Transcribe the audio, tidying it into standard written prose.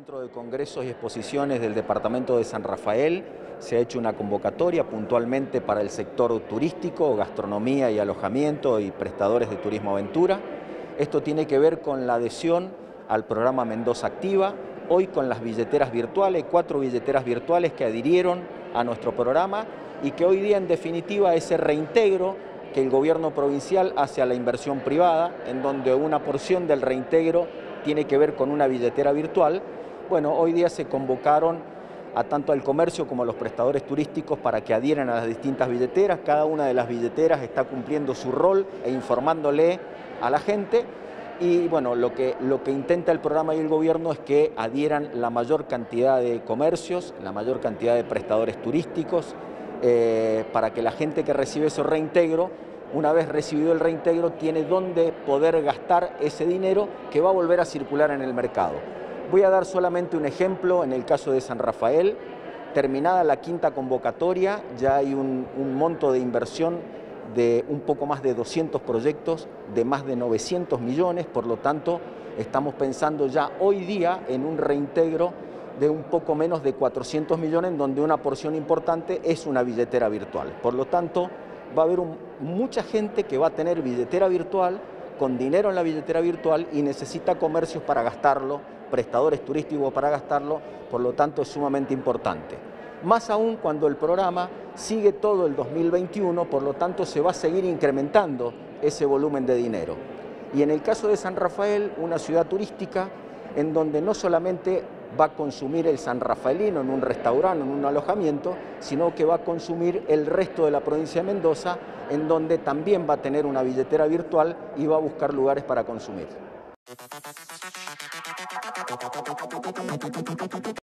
Centro de Congresos y Exposiciones del Departamento de San Rafael se ha hecho una convocatoria puntualmente para el sector turístico, gastronomía y alojamiento y prestadores de turismo aventura. Esto tiene que ver con la adhesión al programa Mendoza Activa, hoy con las billeteras virtuales, 4 billeteras virtuales que adhirieron a nuestro programa y que hoy día en definitiva ese reintegro que el gobierno provincial hace a la inversión privada, en donde una porción del reintegro tiene que ver con una billetera virtual. Bueno, hoy día se convocaron a tanto al comercio como a los prestadores turísticos para que adhieran a las distintas billeteras. Cada una de las billeteras está cumpliendo su rol e informándole a la gente. Y bueno, lo que intenta el programa y el gobierno es que adhieran la mayor cantidad de comercios, la mayor cantidad de prestadores turísticos, para que la gente que recibe ese reintegro, una vez recibido el reintegro, tiene dónde poder gastar ese dinero que va a volver a circular en el mercado. Voy a dar solamente un ejemplo en el caso de San Rafael. Terminada la 5ª convocatoria, ya hay un monto de inversión de un poco más de 200 proyectos, de más de 900 millones, por lo tanto, estamos pensando ya hoy día en un reintegro de un poco menos de 400 millones, en donde una porción importante es una billetera virtual. Por lo tanto, va a haber mucha gente que va a tener billetera virtual, con dinero en la billetera virtual y necesita comercios para gastarlo, prestadores turísticos para gastarlo, por lo tanto es sumamente importante. Más aún cuando el programa sigue todo el 2021, por lo tanto se va a seguir incrementando ese volumen de dinero. Y en el caso de San Rafael, una ciudad turística en donde no solamente va a consumir el sanrafaelino en un restaurante, en un alojamiento, sino que va a consumir el resto de la provincia de Mendoza, en donde también va a tener una billetera virtual y va a buscar lugares para consumir.